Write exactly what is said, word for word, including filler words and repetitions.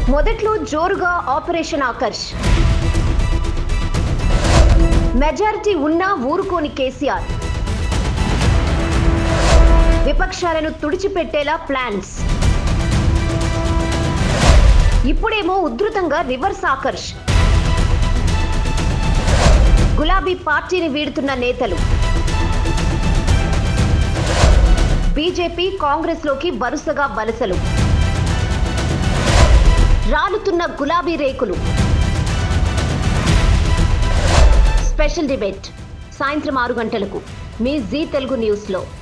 మొదట్లో జోరుగా operation Akarsh, majority ఉన్నా ఊరుకోని కేసీఆర్, విపక్షాలను తుడిచిపెట్టేలా ప్లాన్స్. ఇప్పుడేమో ఉధృతంగా రివర్స్ ఆకర్ష్. గులాబీ పార్టీని వీడుతున్న నేతలు. బీజేపీ కాంగ్రెస్ లోకి వరుసగా వలసలు. రాలుతున్న గులాబీ రేకులు. స్పెషల్ డిబేట్ సాయంత్రం ఆరు గంటలకు మీ జీ తెలుగు న్యూస్ లో.